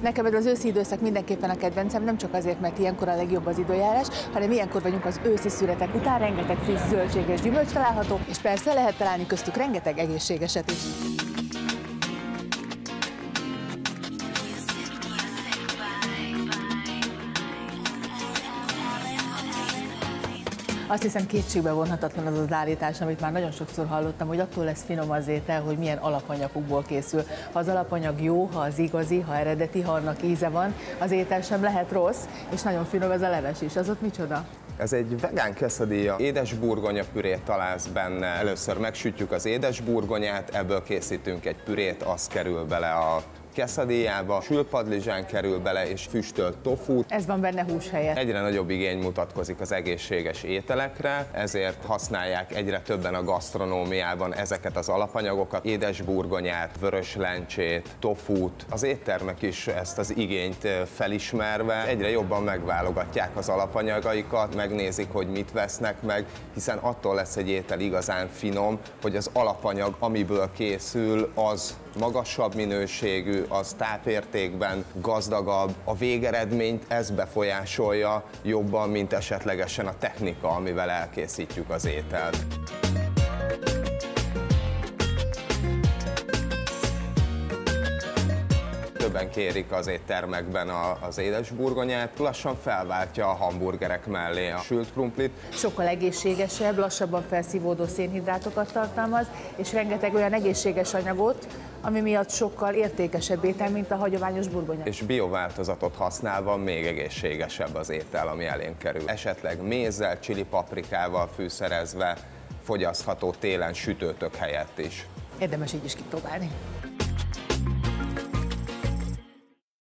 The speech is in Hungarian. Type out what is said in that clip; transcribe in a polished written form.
Nekem ez az őszi időszak mindenképpen a kedvencem, nem csak azért, mert ilyenkor a legjobb az időjárás, hanem ilyenkor vagyunk az őszi szüretek után, rengeteg friss zöldség és gyümölcs található, és persze lehet találni köztük rengeteg egészségeset is. Azt hiszem, kétségbe vonhatatlan az az állítás, amit már nagyon sokszor hallottam, hogy attól lesz finom az étel, hogy milyen alapanyagokból készül. Ha az alapanyag jó, ha az igazi, ha eredeti, ha annak íze van, az étel sem lehet rossz, és nagyon finom az a leves is. Az ott micsoda? Ez egy vegán quesadilla. Édes burgonya pürét találsz benne. Először megsütjük az édes burgonyát, ebből készítünk egy pürét, az kerül bele a quesadillába, sülpadlizsán kerül bele, és füstölt tofu. Ez van benne hús helyett. Egyre nagyobb igény mutatkozik az egészséges ételekre, ezért használják egyre többen a gasztronómiában ezeket az alapanyagokat, édes burgonyát, vörös lencsét, tofut. Az éttermek is ezt az igényt felismerve egyre jobban megválogatják az alapanyagaikat, megnézik, hogy mit vesznek meg, hiszen attól lesz egy étel igazán finom, hogy az alapanyag, amiből készül, az magasabb minőségű, az tápértékben gazdagabb, a végeredményt ez befolyásolja jobban, mint esetlegesen a technika, amivel elkészítjük az ételt. Többen kérik az éttermekben az édes burgonyát, lassan felváltja a hamburgerek mellé a sült krumplit. Sokkal egészségesebb, lassabban felszívódó szénhidrátokat tartalmaz, és rengeteg olyan egészséges anyagot, ami miatt sokkal értékesebb étel, mint a hagyományos burgonya. És biováltozatot használva még egészségesebb az étel, ami elénk kerül. Esetleg mézzel, csili paprikával fűszerezve, fogyasztható télen sütőtök helyett is. Érdemes így is kipróbálni.